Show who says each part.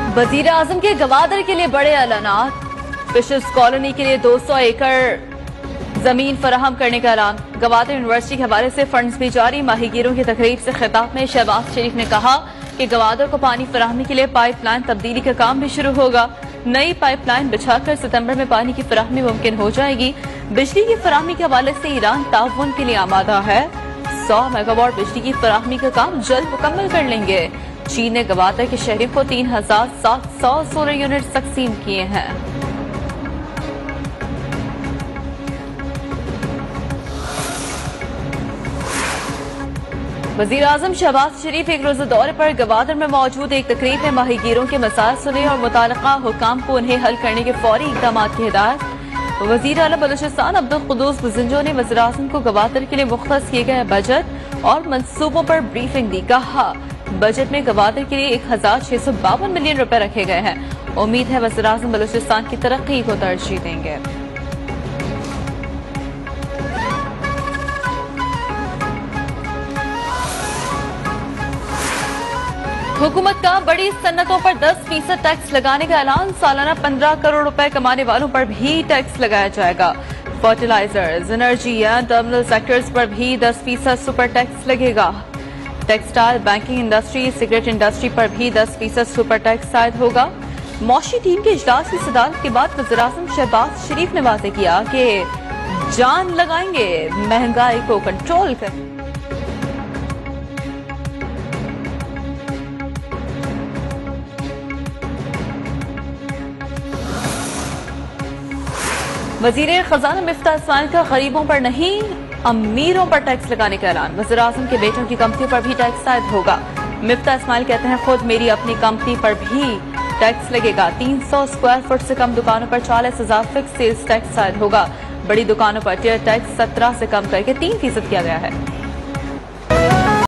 Speaker 1: वजीर आजम के गवादर के लिए बड़े ऐलानात। फिशर्स कॉलोनी के लिए 200 एकड़ जमीन फराहम करने का ऐलान। गवादर यूनिवर्सिटी के हवाले से फंड्स भी जारी। माहीगीरों की तकरीब से खिताब में शहबाज शरीफ ने कहा कि गवादर को पानी फराहमी के लिए पाइपलाइन तब्दीली का काम भी शुरू होगा। नई पाइपलाइन बिछाकर सितंबर में पानी की फराहमी मुमकिन हो जाएगी। बिजली की फराहमी के हवाले से ईरान ताउन के लिए आमादा है। 100 मेगावाट बिजली की फराहमी का काम जल्द मुकम्मल कर लेंगे। चीन ने गवादर के शहरों को 3700 सोलर यूनिट तकसीम किए हैं। वजीर आजम शहबाज शरीफ एक रोजा दौरे पर गवादर में मौजूद। एक तकरीब में माहीगीरों के मसाइल सुने और मुताल्लिका हुकाम को उन्हें हल करने के फौरी इक़दाम की हिदायत। वजीर आला बलूचिस्तान अब्दुल कुद्दूस बुज़िंजो ने वज़ीर आज़म को गवादर के लिए मुख्तस किए गए बजट और मंसूबों पर ब्रीफिंग दी। कहा बजट में गवादर के लिए 1652 मिलियन रुपए रखे गए हैं। उम्मीद है वज़ीर आज़म बलूचिस्तान की तरक्की को तरजीह देंगे। हुकूमत का बड़ी सन्नतों पर 10% टैक्स लगाने का ऐलान। सालाना 15 करोड़ रुपए कमाने वालों पर भी टैक्स लगाया जाएगा। फर्टिलाइजर्स, एनर्जी या टर्मिनल सेक्टर्स पर भी 10% सुपर टैक्स लगेगा। Textile, banking industry, cigarette industry पर भी 10% सुपर टैक्स आयद होगा। मौशी टीम के इजलास की सदारत के बाद वज़ीर आज़म शहबाज शरीफ ने वाज़ेह किया कि जान लगाएंगे महंगाई को कंट्रोल कर। वजीर खजाना मिफ्ता इस्माइल का गरीबों पर नहीं अमीरों पर टैक्स लगाने का ऐलान। वज़ीर आज़म के बेटों की कंपनियों पर भी टैक्स आयद होगा। मिफ्ता इस्माइल कहते हैं खुद मेरी अपनी कंपनी पर भी टैक्स लगेगा। 300 स्क्वायर फुट से कम दुकानों पर 40,000 फिक्स सेल्स टैक्स आयद होगा। बड़ी दुकानों पर टियर टैक्स 17 से कम करके 3% किया गया है।